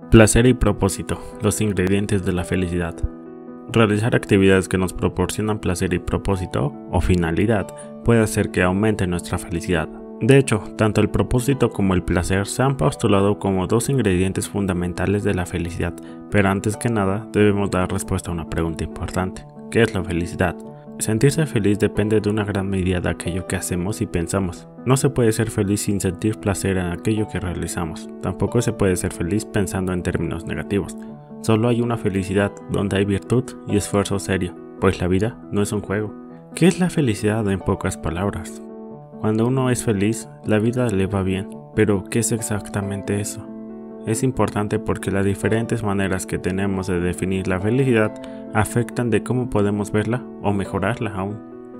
Placer y propósito, los ingredientes de la felicidad. Realizar actividades que nos proporcionan placer y propósito, o finalidad, puede hacer que aumente nuestra felicidad. De hecho, tanto el propósito como el placer se han postulado como dos ingredientes fundamentales de la felicidad, pero antes que nada debemos dar respuesta a una pregunta importante: ¿qué es la felicidad? Sentirse feliz depende de una gran medida de aquello que hacemos y pensamos. No se puede ser feliz sin sentir placer en aquello que realizamos. Tampoco se puede ser feliz pensando en términos negativos. Solo hay una felicidad donde hay virtud y esfuerzo serio, pues la vida no es un juego. ¿Qué es la felicidad en pocas palabras? Cuando uno es feliz, la vida le va bien, pero ¿qué es exactamente eso? Es importante porque las diferentes maneras que tenemos de definir la felicidad afectan de cómo podemos verla o mejorarla aún.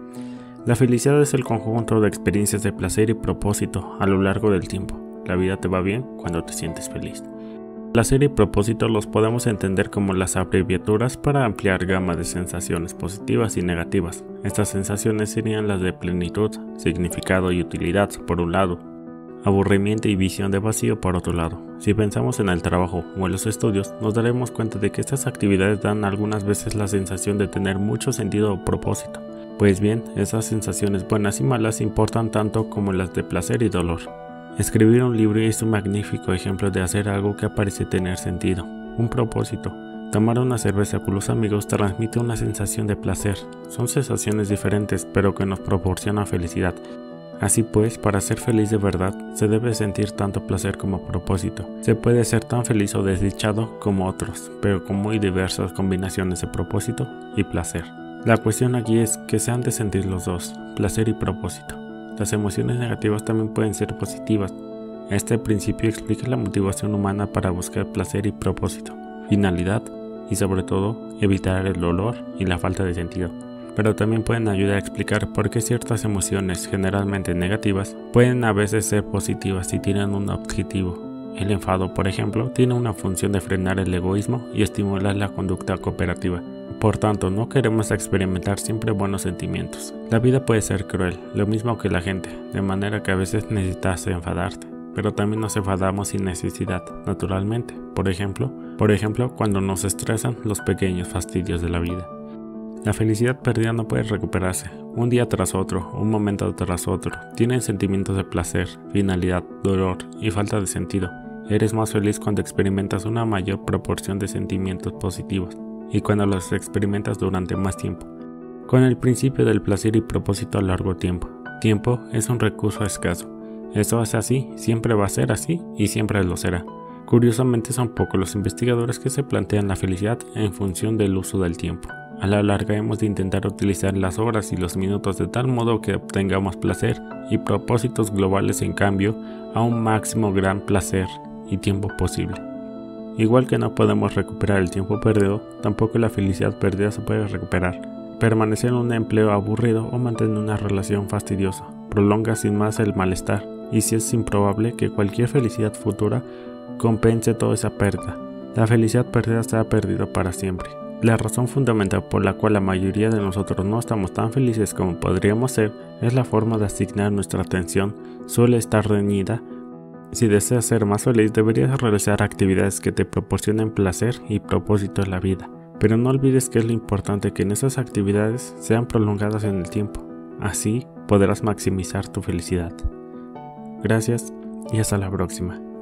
La felicidad es el conjunto de experiencias de placer y propósito a lo largo del tiempo. La vida te va bien cuando te sientes feliz. Placer y propósito los podemos entender como las abreviaturas para ampliar gama de sensaciones positivas y negativas. Estas sensaciones serían las de plenitud, significado y utilidad por un lado, aburrimiento y visión de vacío por otro lado. Si pensamos en el trabajo o en los estudios, nos daremos cuenta de que estas actividades dan algunas veces la sensación de tener mucho sentido o propósito. Pues bien, esas sensaciones buenas y malas importan tanto como las de placer y dolor. Escribir un libro es un magnífico ejemplo de hacer algo que parece tener sentido, un propósito. Tomar una cerveza con los amigos transmite una sensación de placer. Son sensaciones diferentes, pero que nos proporcionan felicidad. Así pues, para ser feliz de verdad, se debe sentir tanto placer como propósito. Se puede ser tan feliz o desdichado como otros, pero con muy diversas combinaciones de propósito y placer. La cuestión aquí es que se han de sentir los dos, placer y propósito. Las emociones negativas también pueden ser positivas. Este principio explica la motivación humana para buscar placer y propósito, finalidad y sobre todo evitar el dolor y la falta de sentido. Pero también pueden ayudar a explicar por qué ciertas emociones, generalmente negativas, pueden a veces ser positivas si tienen un objetivo. El enfado, por ejemplo, tiene una función de frenar el egoísmo y estimular la conducta cooperativa. Por tanto, no queremos experimentar siempre buenos sentimientos. La vida puede ser cruel, lo mismo que la gente, de manera que a veces necesitas enfadarte. Pero también nos enfadamos sin necesidad, naturalmente. Por ejemplo, cuando nos estresan los pequeños fastidios de la vida. La felicidad perdida no puede recuperarse. Un día tras otro, un momento tras otro, tienen sentimientos de placer, finalidad, dolor y falta de sentido. Eres más feliz cuando experimentas una mayor proporción de sentimientos positivos y cuando los experimentas durante más tiempo. Con el principio del placer y propósito a largo tiempo. Tiempo es un recurso escaso. Eso es así, siempre va a ser así y siempre lo será. Curiosamente son pocos los investigadores que se plantean la felicidad en función del uso del tiempo. A la larga hemos de intentar utilizar las horas y los minutos de tal modo que obtengamos placer y propósitos globales en cambio a un máximo gran placer y tiempo posible. Igual que no podemos recuperar el tiempo perdido, tampoco la felicidad perdida se puede recuperar. Permanecer en un empleo aburrido o mantener una relación fastidiosa prolonga sin más el malestar, y si es improbable que cualquier felicidad futura compense toda esa pérdida. La felicidad perdida se ha perdido para siempre. La razón fundamental por la cual la mayoría de nosotros no estamos tan felices como podríamos ser es la forma de asignar nuestra atención. Suele estar reñida. Si deseas ser más feliz, deberías realizar actividades que te proporcionen placer y propósito en la vida. Pero no olvides que es lo importante que en esas actividades sean prolongadas en el tiempo. Así podrás maximizar tu felicidad. Gracias y hasta la próxima.